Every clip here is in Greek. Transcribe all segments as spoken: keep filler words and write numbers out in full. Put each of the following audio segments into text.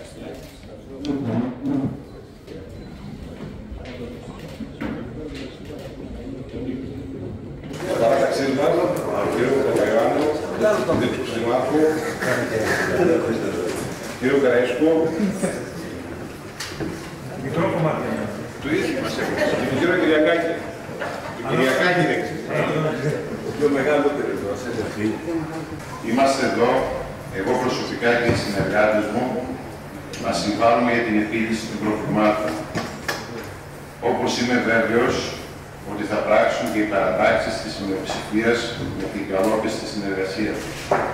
Παράταξή μας, τον κύριο Παπαγιάννου, τον δίκτυο Συμμάχου, κύριο Καραϊσκό, μικρό κομμάτι. του ίδιου μας έκανες, τον κύριο Κυριακάκη. Τον Κυριακάκη δεν ξέρει. Ο πιο μεγαλύτερος εδώ, αδερφοί. Είμαστε εδώ, εγώ προσωπικά και οι συνεργάτες μου, να συμβάλλουμε για την επίλυση των προβλημάτων. Όπως είμαι βέβαιος ότι θα πράξουν και οι παρατάξεις της μειοψηφίας με την καλόπιστη συνεργασία τους.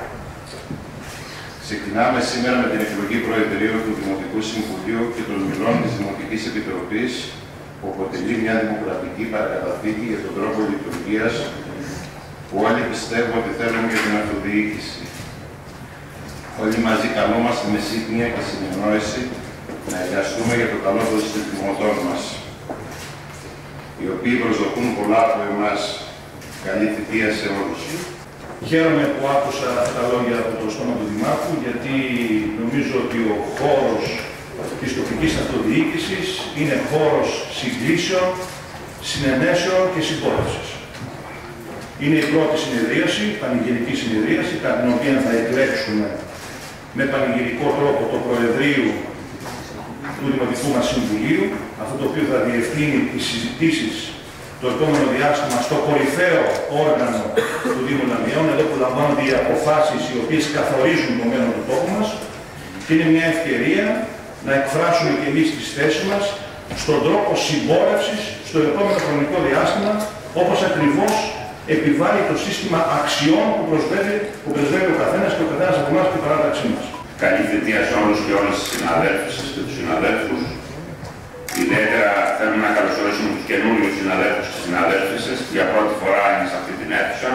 Ξεκινάμε σήμερα με την εκλογή Προεδρείου του Δημοτικού Συμβουλίου και των μελών της Δημοτικής Επιτροπής, που αποτελεί μια δημοκρατική παρακαταθήκη για τον τρόπο λειτουργίας που όλοι πιστεύω ότι θέλουμε για την αυτοδιοίκηση. Όλοι μαζί καλούμαστε με σύμπνοια και συνεννόηση να εργαστούμε για το καλό των συντηρητικών μας, οι οποίοι προσδοκούν πολλά από εμάς. Καλή θητεία σε όλους. Χαίρομαι που άκουσα τα λόγια από το στόμα του Δημάρχου, γιατί νομίζω ότι ο χώρος της τοπικής αυτοδιοίκησης είναι χώρος συγκλήσεων, συνενέσεων και συμπόρευσης. Είναι η πρώτη συνεδρίαση, πανηγυρική συνεδρίαση, κατά την οποία θα εκλέξουμε με πανηγυρικό τρόπο το Προεδρείο του Δημοτικού μας Συμβουλίου, αυτό το οποίο θα διευθύνει τις συζητήσεις το επόμενο διάστημα στο κορυφαίο όργανο του Δήμου Λαμιών, εδώ που λαμβάνονται οι αποφάσεις οι οποίες καθορίζουν το μέλλον του τόπου μας, και είναι μια ευκαιρία να εκφράσουμε και εμείς τις θέσεις μας στον τρόπο συμπόρευσης στο επόμενο χρονικό διάστημα, όπως ακριβώς επιβάλλει το σύστημα αξιών που προσβεύει, που προσβεύει ο καθένας και ο καθένας από εμάς και η παράταξή μας. Καλή θητεία σε όλους και όλες τις συναδέλφους και τους συναδέλφους. Ιδιαίτερα θέλουμε να καλωσορίσουμε τους καινούριους συναδέλφους και συναδέλφισες. Για πρώτη φορά είναι σε αυτή την αίθουσα.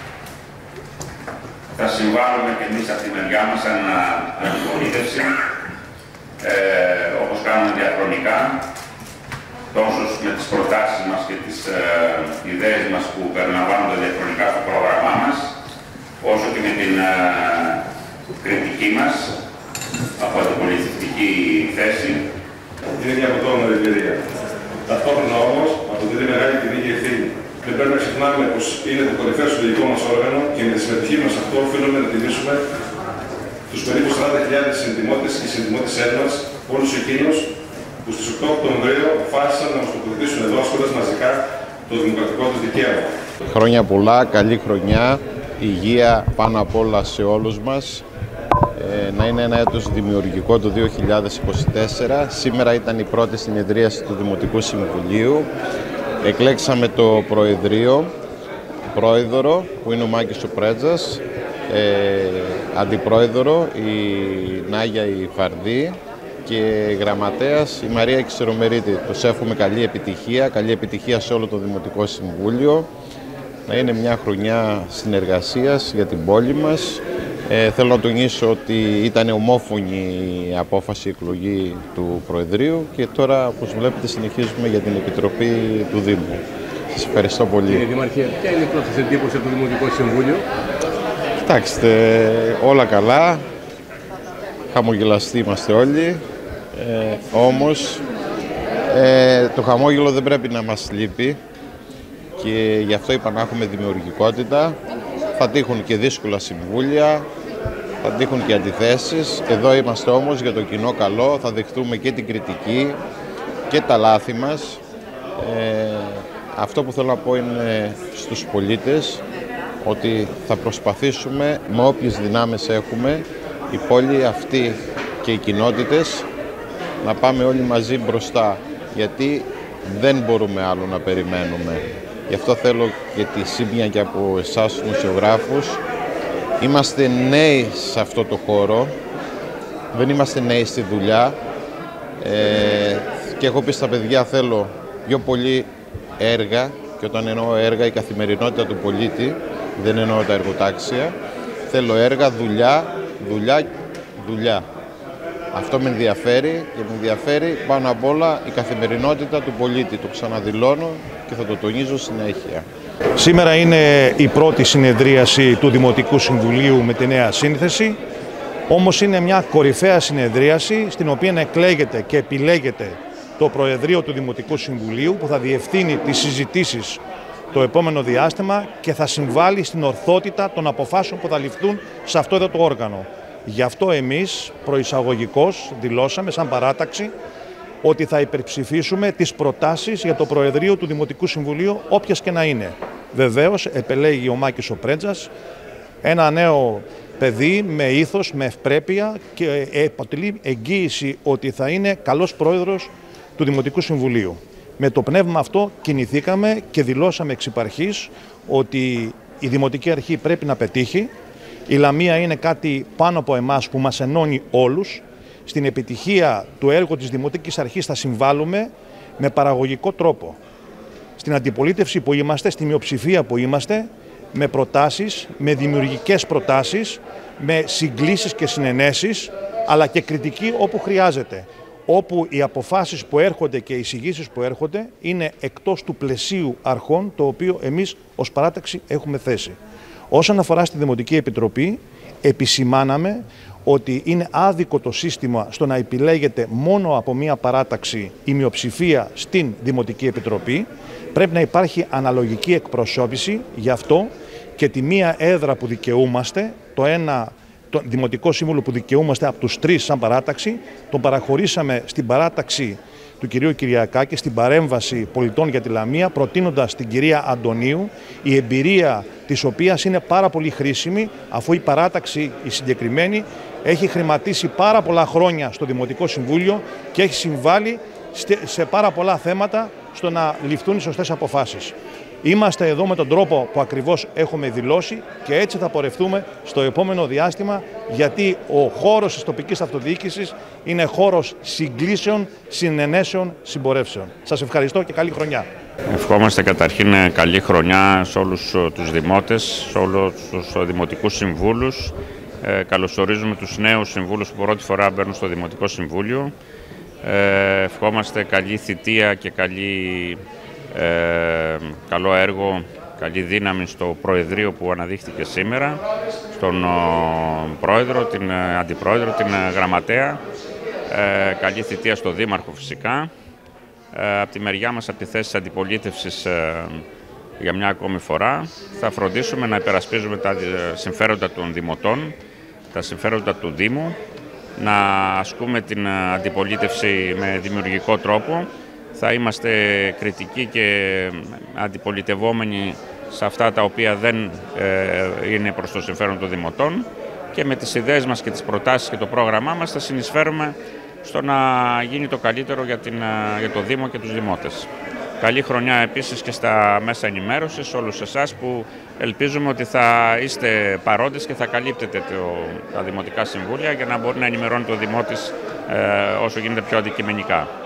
Θα συμβάλλουμε και εμείς από τη μεριά μας σαν αντιπολίτευση, ε, όπως κάνουμε διαχρονικά, τόσο με τις προτάσεις μας και τις ε, ιδέες μας που περιλαμβάνονται διαχρονικά στο πρόγραμμά μας, όσο και με την ε, κριτική μας από αντιπολιτευτική θέση. Είναι μια αποτόμορφη εμπειρία. Ταυτόχρονα όμως αποτελεί μεγάλη τιμή και ευθύνη. Δεν πρέπει να ξεχνάμε πως είναι το κορυφαίο συλλογικό μας όργανο και με τη συμμετοχή μας αυτό οφείλουμε να τιμήσουμε τους περίπου σαράντα χιλιάδες συνδημότες και συνδημότησές μας, όλους εκείνους που στις οκτώ Οκτωβρίου αποφάσισαν να μας τοποθετήσουν εδώ ασκώντας μαζικά το δημοκρατικό του δικαίωμα. Χρόνια πολλά, καλή χρονιά, υγεία πάνω απ' όλα σε όλους μας. Να είναι ένα έτος δημιουργικό το δύο χιλιάδες είκοσι τέσσερα. Σήμερα ήταν η πρώτη συνεδρίαση του Δημοτικού Συμβουλίου. Εκλέξαμε το Προεδρείο, Πρόεδρο, που είναι ο Μάκης ο Πρέτζας, ε, Αντιπρόεδρο η Νάγια η Φαρδί και Γραμματέας η Μαρία Ξερομερίτη. Τους εύχομαι καλή επιτυχία, καλή επιτυχία σε όλο το Δημοτικό Συμβούλιο. Να είναι μια χρονιά συνεργασίας για την πόλη μας. Ε, θέλω να τονίσω ότι ήταν ομόφωνη η απόφαση εκλογή του Προεδρείου και τώρα, όπως βλέπετε, συνεχίζουμε για την Επιτροπή του Δήμου. Σας ευχαριστώ πολύ. Κύριε Δημαρχέ, ποια είναι η πρώτη εντύπωση από το Δημοτικό Συμβούλιο? Κοιτάξτε, όλα καλά, χαμογελαστοί είμαστε όλοι, ε, όμως ε, το χαμόγελο δεν πρέπει να μας λείπει και γι' αυτό είπα να έχουμε δημιουργικότητα. Θα τύχουν και δύσκολα συμβούλια, θα τύχουν και αντιθέσεις. Εδώ είμαστε όμως για το κοινό καλό, θα δεχτούμε και την κριτική και τα λάθη μας. Ε, αυτό που θέλω να πω είναι στους πολίτες ότι θα προσπαθήσουμε με όποιες δυνάμεις έχουμε η πόλη αυτή και οι κοινότητες να πάμε όλοι μαζί μπροστά, γιατί δεν μπορούμε άλλο να περιμένουμε. Γι' αυτό θέλω και τη σύμπνοια και από εσάς τους μουσιογράφους. Είμαστε νέοι σε αυτό το χώρο, δεν είμαστε νέοι στη δουλειά ε, και έχω πει στα παιδιά θέλω πιο πολύ έργα, και όταν εννοώ έργα η καθημερινότητα του πολίτη, δεν εννοώ τα εργοτάξια. Θέλω έργα, δουλειά, δουλειά, δουλειά. Αυτό με ενδιαφέρει και με ενδιαφέρει πάνω απ' όλα η καθημερινότητα του πολίτη. Το ξαναδηλώνω και θα το τονίζω συνέχεια. Σήμερα είναι η πρώτη συνεδρίαση του Δημοτικού Συμβουλίου με τη νέα σύνθεση. Όμως είναι μια κορυφαία συνεδρίαση στην οποία εκλέγεται και επιλέγεται το Προεδρείο του Δημοτικού Συμβουλίου που θα διευθύνει τις συζητήσεις το επόμενο διάστημα και θα συμβάλλει στην ορθότητα των αποφάσεων που θα ληφθούν σε αυτό εδώ το όργανο. Γι' αυτό εμείς προεισαγωγικώς δηλώσαμε σαν παράταξη ότι θα υπερψηφίσουμε τις προτάσεις για το Προεδρείο του Δημοτικού Συμβουλίου, όποιες και να είναι. Βεβαίως επελέγει ο Μάκης ο Πρέντζας, ένα νέο παιδί με ήθος, με ευπρέπεια και αποτελεί εγγύηση ότι θα είναι καλός πρόεδρος του Δημοτικού Συμβουλίου. Με το πνεύμα αυτό κινηθήκαμε και δηλώσαμε εξ υπαρχής ότι η Δημοτική Αρχή πρέπει να πετύχει. Η Λαμία είναι κάτι πάνω από εμάς που μας ενώνει όλους. Στην επιτυχία του έργου της Δημοτικής Αρχής θα συμβάλλουμε με παραγωγικό τρόπο. Στην αντιπολίτευση που είμαστε, στη μειοψηφία που είμαστε, με προτάσεις, με δημιουργικές προτάσεις, με συγκλήσεις και συνενέσεις, αλλά και κριτική όπου χρειάζεται. Όπου οι αποφάσεις που έρχονται και οι εισηγήσεις που έρχονται είναι εκτός του πλαισίου αρχών, το οποίο εμείς ως παράταξη έχουμε θέσει. Όσον αφορά στη Δημοτική Επιτροπή, επισημάναμε ότι είναι άδικο το σύστημα στο να επιλέγεται μόνο από μία παράταξη η μειοψηφία στην Δημοτική Επιτροπή. Πρέπει να υπάρχει αναλογική εκπροσώπηση, γι' αυτό και τη μία έδρα που δικαιούμαστε, το ένα το Δημοτικό Σύμβουλο που δικαιούμαστε από τους τρεις σαν παράταξη, τον παραχωρήσαμε στην παράταξη του κυρίου Κυριακάκη, στην παρέμβαση πολιτών για τη Λαμία, προτείνοντας την κυρία Αντωνίου, η εμπειρία της οποίας είναι πάρα πολύ χρήσιμη, αφού η παράταξη η συγκεκριμένη έχει χρηματίσει πάρα πολλά χρόνια στο Δημοτικό Συμβούλιο και έχει συμβάλει σε πάρα πολλά θέματα στο να ληφθούν οι σωστές αποφάσεις. Είμαστε εδώ με τον τρόπο που ακριβώς έχουμε δηλώσει και έτσι θα πορευτούμε στο επόμενο διάστημα, γιατί ο χώρος της τοπικής αυτοδιοίκησης είναι χώρος συγκλήσεων, συνενέσεων, συμπορεύσεων. Σας ευχαριστώ και καλή χρονιά. Ευχόμαστε καταρχήν καλή χρονιά σε όλους τους δημότες, σε όλους τους δημοτικούς συμβούλους. Ε, καλωσορίζουμε τους νέους συμβούλους που πρώτη φορά μπαίνουν στο Δημοτικό Συμβούλιο. Ε, ευχόμαστε καλή θητεία και καλή... Ε, καλό έργο, καλή δύναμη στο Προεδρείο που αναδείχθηκε σήμερα, στον ο, Πρόεδρο, την Αντιπρόεδρο, την Γραμματέα, ε, καλή θητεία στο Δήμαρχο φυσικά. Ε, από τη μεριά μας, από τη θέση της αντιπολίτευσης, ε, για μια ακόμη φορά, θα φροντίσουμε να υπερασπίζουμε τα συμφέροντα των δημοτών, τα συμφέροντα του Δήμου, να ασκούμε την αντιπολίτευση με δημιουργικό τρόπο. Θα είμαστε κριτικοί και αντιπολιτευόμενοι σε αυτά τα οποία δεν ε, είναι προς το συμφέρον των δημοτών και με τις ιδέες μας και τις προτάσεις και το πρόγραμμά μας θα συνεισφέρουμε στο να γίνει το καλύτερο για, την, για το Δήμο και τους δημότες. Καλή χρονιά επίσης και στα μέσα ενημέρωσης, όλους εσάς που ελπίζουμε ότι θα είστε παρόντες και θα καλύπτετε το, τα Δημοτικά Συμβούλια για να μπορεί να ενημερώνει το Δημότης ε, όσο γίνεται πιο αντικειμενικά.